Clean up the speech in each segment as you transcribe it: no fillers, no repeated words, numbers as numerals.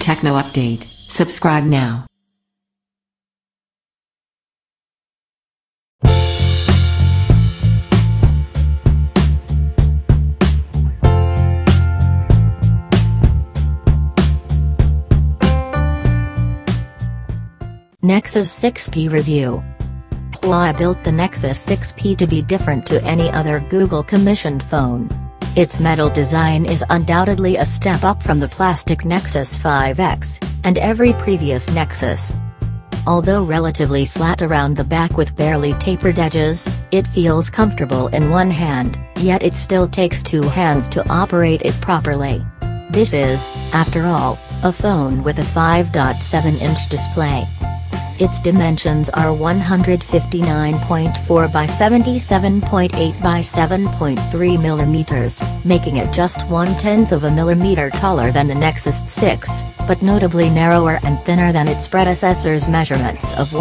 Techno Update. Subscribe now. Nexus 6P Review. Huawei built the Nexus 6P to be different to any other Google-commissioned phone. Its metal design is undoubtedly a step up from the plastic Nexus 5X, and every previous Nexus. Although relatively flat around the back with barely tapered edges, it feels comfortable in one hand, yet it still takes two hands to operate it properly. This is, after all, a phone with a 5.7-inch display. Its dimensions are 159.4 by 77.8 by 7.3 mm, making it just 1/10 of a millimeter taller than the Nexus 6, but notably narrower and thinner than its predecessor's measurements of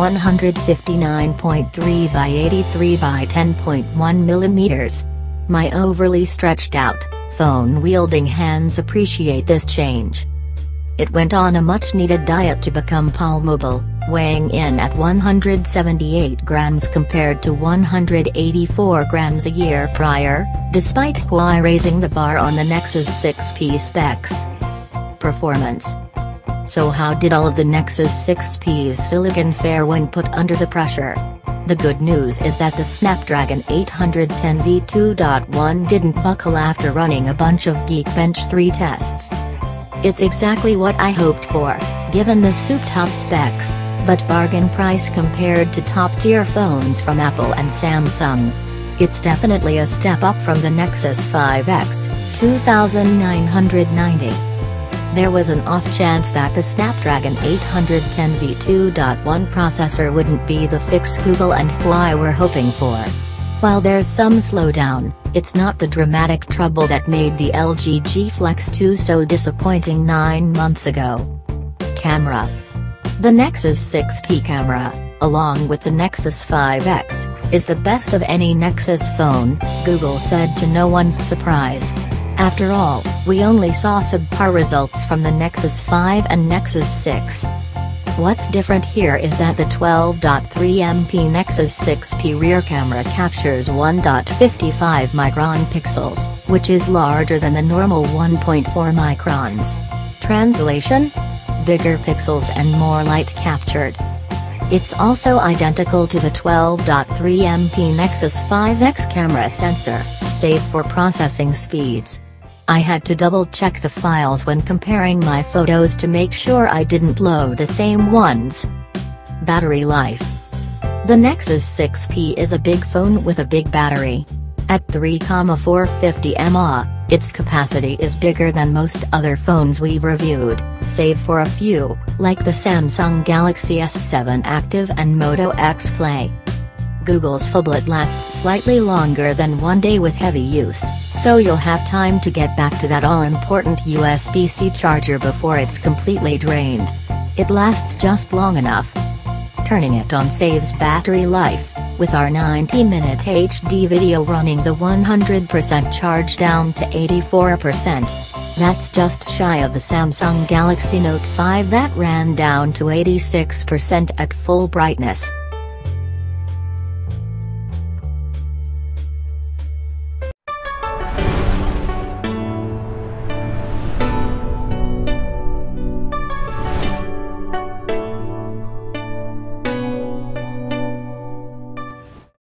159.3 by 83 by 10.1 mm. My overly stretched out, phone-wielding hands appreciate this change. It went on a much-needed diet to become palmable, weighing in at 178 grams compared to 184 grams a year prior, despite Huawei raising the bar on the Nexus 6P specs. Performance. So how did all of the Nexus 6P's silicon fare when put under the pressure? The good news is that the Snapdragon 810 v2.1 didn't buckle after running a bunch of Geekbench 3 tests. It's exactly what I hoped for, given the souped-up specs, but bargain price compared to top-tier phones from Apple and Samsung. It's definitely a step up from the Nexus 5X, $2,990. There was an off chance that the Snapdragon 810 v2.1 processor wouldn't be the fix Google and Huawei were hoping for. While there's some slowdown, it's not the dramatic trouble that made the LG G Flex 2 so disappointing 9 months ago. Camera. The Nexus 6P camera, along with the Nexus 5X, is the best of any Nexus phone, Google said to no one's surprise. After all, we only saw subpar results from the Nexus 5 and Nexus 6. What's different here is that the 12.3MP Nexus 6P rear camera captures 1.55 micron pixels, which is larger than the normal 1.4 microns. Translation? Bigger pixels and more light captured. It's also identical to the 12.3MP Nexus 5X camera sensor, save for processing speeds. I had to double-check the files when comparing my photos to make sure I didn't load the same ones. Battery life. The Nexus 6P is a big phone with a big battery. At 3,450 mAh, its capacity is bigger than most other phones we've reviewed, save for a few, like the Samsung Galaxy S7 Active and Moto X Play. Google's phablet lasts slightly longer than one day with heavy use, so you'll have time to get back to that all-important USB-C charger before it's completely drained. It lasts just long enough. Turning it on saves battery life, with our 90-minute HD video running the 100% charge down to 84%. That's just shy of the Samsung Galaxy Note 5 that ran down to 86% at full brightness.